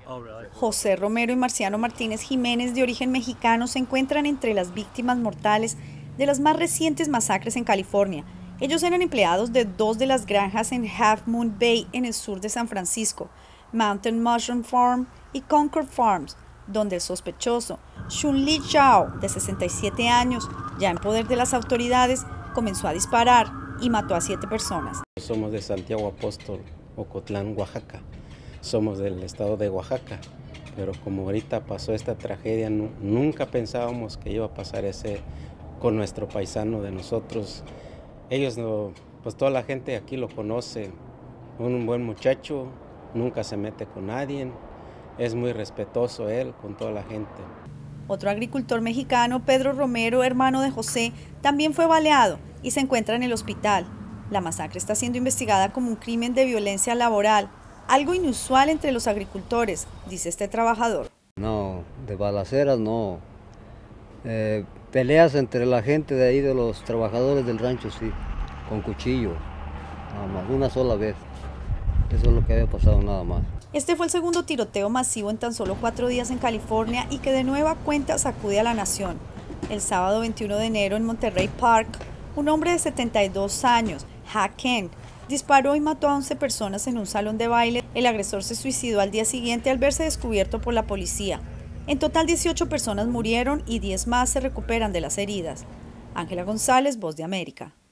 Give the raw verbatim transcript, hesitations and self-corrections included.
José Romero y Marciano Martínez Jiménez, de origen mexicano, se encuentran entre las víctimas mortales de las más recientes masacres en California. Ellos eran empleados de dos de las granjas en Half Moon Bay, en el sur de San Francisco, Mountain Mushroom Farm y Concord Farms, donde el sospechoso, Shun-Li Zhao, de sesenta y siete años, ya en poder de las autoridades, comenzó a disparar y mató a siete personas. Somos de Santiago Apóstol, Ocotlán, Oaxaca. Somos del estado de Oaxaca, pero como ahorita pasó esta tragedia, no, nunca pensábamos que iba a pasar ese con nuestro paisano de nosotros. Ellos, no, pues toda la gente aquí lo conoce, un buen muchacho, nunca se mete con nadie, es muy respetuoso él con toda la gente. Otro agricultor mexicano, Pedro Romero, hermano de José, también fue baleado y se encuentra en el hospital. La masacre está siendo investigada como un crimen de violencia laboral, algo inusual entre los agricultores, dice este trabajador. No, de balaceras no. Eh, peleas entre la gente de ahí, de los trabajadores del rancho, sí, con cuchillo, nada más, una sola vez. Eso es lo que había pasado, nada más. Este fue el segundo tiroteo masivo en tan solo cuatro días en California y que de nueva cuenta sacude a la nación. El sábado veintiuno de enero en Monterey Park, un hombre de setenta y dos años, Ha Kent, disparó y mató a once personas en un salón de baile. El agresor se suicidó al día siguiente al verse descubierto por la policía. En total, dieciocho personas murieron y diez más se recuperan de las heridas. Ángela González, Voz de América.